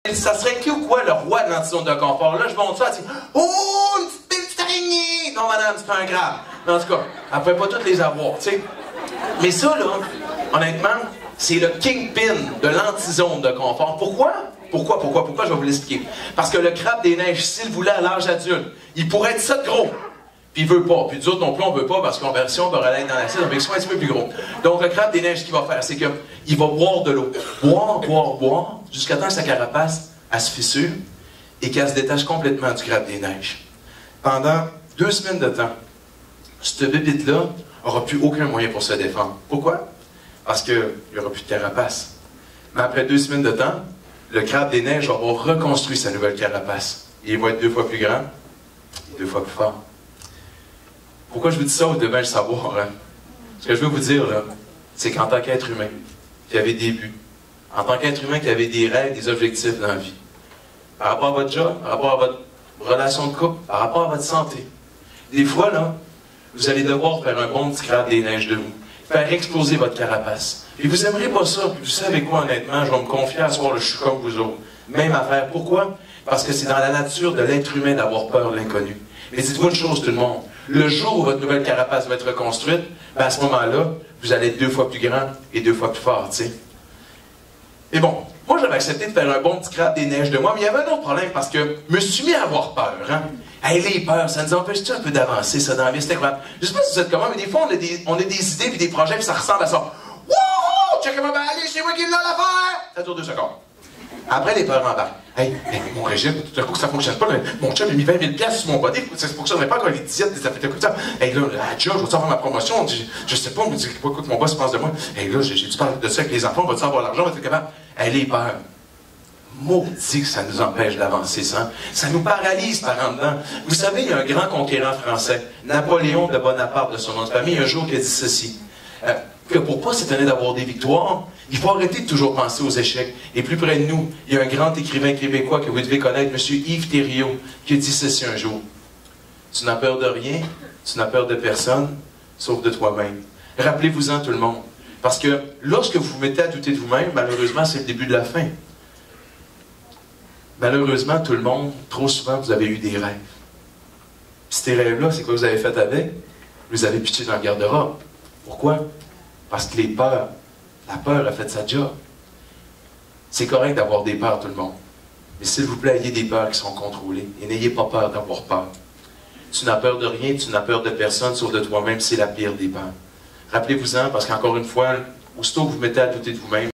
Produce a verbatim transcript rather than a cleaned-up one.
Ça serait qui ou quoi le roi de l'anti-zone de confort? Là, je monte ça, elle dit « Oh, une petite, une petite araignée! » Non, madame, c'est pas un crabe. Mais en tout cas, elle pouvait pas toutes les avoir, tu sais. Mais ça, là, honnêtement, c'est le kingpin de l'anti-zone de confort. Pourquoi? Pourquoi, pourquoi, pourquoi? Je vais vous l'expliquer. Parce que le crabe des neiges, s'il voulait à l'âge adulte, il pourrait être ça de gros. Puis il veut pas. Puis nous autres non plus, on veut pas parce qu'en version, on va aller dans l'acide, on veut qu'il soit un petit peu plus gros. Donc le crabe des neiges, ce qu'il va faire, c'est qu'il va boire de l'eau. Boire, boire, boire, jusqu'à temps que sa carapace, elle se fissure et qu'elle se détache complètement du crabe des neiges. Pendant deux semaines de temps, cette bébite-là n'aura plus aucun moyen pour se défendre. Pourquoi? Parce qu'il n'y aura plus de carapace. Mais après deux semaines de temps, le crabe des neiges va avoir reconstruit sa nouvelle carapace. Et il va être deux fois plus grand et deux fois plus fort. Pourquoi je vous dis ça, vous devez le savoir. Hein? Ce que je veux vous dire, là, c'est qu'en tant qu'être humain, qui avait des buts, en tant qu'être humain qui avait des rêves, des objectifs dans la vie, par rapport à votre job, par rapport à votre relation de couple, par rapport à votre santé, des fois, là, vous allez devoir faire un bon petit crabe des neiges de vous, faire exploser votre carapace. Et vous n'aimerez pas ça, puis vous savez quoi, honnêtement, je vais me confier à ce soir, je suis comme vous autres. Même affaire. Pourquoi? Parce que c'est dans la nature de l'être humain d'avoir peur de l'inconnu. Mais dites-vous une chose, tout le monde. Le jour où votre nouvelle carapace va être reconstruite, ben à ce moment-là, vous allez être deux fois plus grand et deux fois plus fort, tu sais. Et bon, moi j'avais accepté de faire un bon petit crabe des neiges de moi, mais il y avait un autre problème parce que je me suis mis à avoir peur, hein. Hey, les peurs, ça nous empêche-tu un peu d'avancer, ça, dans la vie? C'était incroyable. Je sais pas si vous êtes comment, mais des fois, on a des, on a des idées et des projets, puis ça ressemble à ça. Wouhou! Check ma allez, c'est moi qui l'ai l'affaire! Ça dure deux secondes. Après, les peurs embarquent. Hey, hey, mon régime, tout à coup, ça ne fonctionne pas. Mon chum a mis vingt mille piastres sur mon body, ça ne fonctionnerait pas quand les diètes, des affaires comme ça. Hey, là, la job, je vais avoir ma promotion. Je, je sais pas, on me dit quoi que mon boss pense de moi. Hey, là, j'ai dû parler de ça avec les enfants, on va-tu avoir l'argent, on va être capable. Hey, les peurs. Maudit que ça nous empêche d'avancer, ça. Ça nous paralyse par en dedans. Vous savez, il y a un grand conquérant français, Napoléon de Bonaparte, de son nom de famille, un jour qui a dit ceci. Euh, que pour pas s'étonner d'avoir des victoires, il faut arrêter de toujours penser aux échecs. Et plus près de nous, il y a un grand écrivain québécois que vous devez connaître, M. Yves Thériault, qui a dit ceci un jour. Tu n'as peur de rien, tu n'as peur de personne, sauf de toi-même. Rappelez-vous-en, tout le monde. Parce que lorsque vous vous mettez à douter de vous-même, malheureusement, c'est le début de la fin. Malheureusement, tout le monde, trop souvent, vous avez eu des rêves. Puis ces rêves-là, c'est quoi vous avez fait avec? Vous avez pitché dans le garde-robe. Pourquoi? Parce que les peurs, la peur a fait sa job. C'est correct d'avoir des peurs, tout le monde. Mais s'il vous plaît, ayez des peurs qui sont contrôlées. Et n'ayez pas peur d'avoir peur. Tu n'as peur de rien, tu n'as peur de personne, sauf de toi-même, c'est la pire des peurs. Rappelez-vous-en, parce qu'encore une fois, aussitôt que vous vous mettez à douter de vous-même,